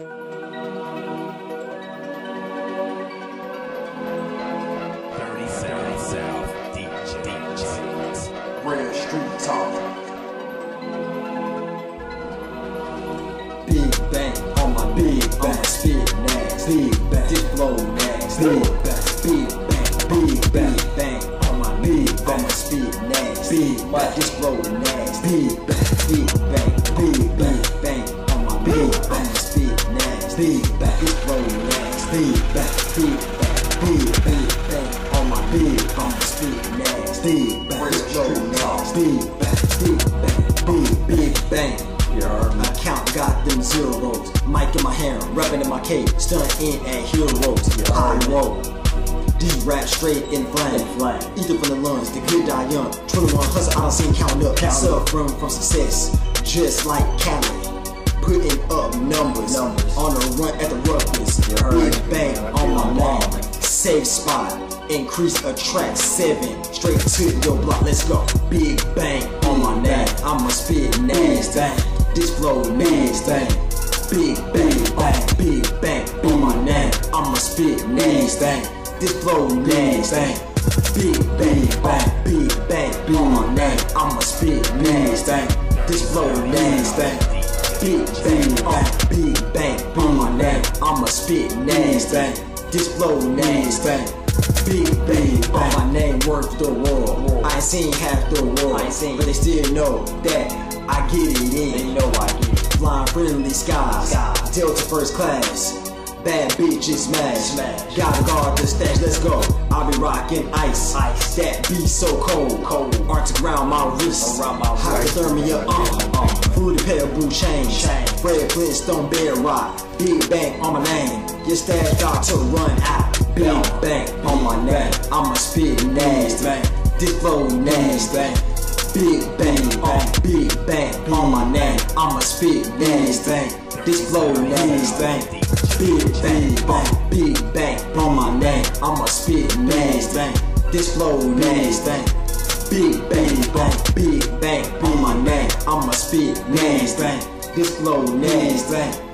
Real street talk. Big bang on my big bang, spit nags, big bang, this flow nags, big bang on my big bang, spit nags, big bang, this flow nags, big bang on my big bang, spit nags, big bang, this flow nags, big bang on my big bang, spit nags, big bang, this flow nags, big bang. My count got them zeros. Mic in my hand, rapping in my cave, stunting at heroes. I roll. D-rap straight in flame. Either from the lungs, the good die young. 21 hustle, I done seen count up. Suffering from success, just like Cali. Putting up numbers. On the run at the ruckus. Big bang on my wall. Safe spot. Increase attract 7 straight to your block. Let's go. Big bang on my name. I'ma spit nasty. This flow nasty. Big bang on my name. I'ma spit nasty. This flow nasty. Big bang on my name. I'ma spit nasty. This flow nasty. Big bang on my name. I'ma spit nasty. This flow nasty. Big bang on my name, worth the world. I ain't seen half the world, but they still know that I get it in. They know I get it. Flying friendly skies, Delta first class. Bad bitches smash. Gotta guard the stash, let's go. I'll be rocking ice. That be so cold. Arctic around my wrist. Hypothermia, Food and pebble chain. Red Flintstone bear rock. Big bang on my name. Your stash got to run out. Big bang on my name. I'ma spit nasty. This flow nasty. Big bang on my name. I'ma spit nasty. This flow nasty. Big bang on my name. I'ma spit nasty. This flow nasty. Big bang on my name. I'ma spit nasty. This flow nasty.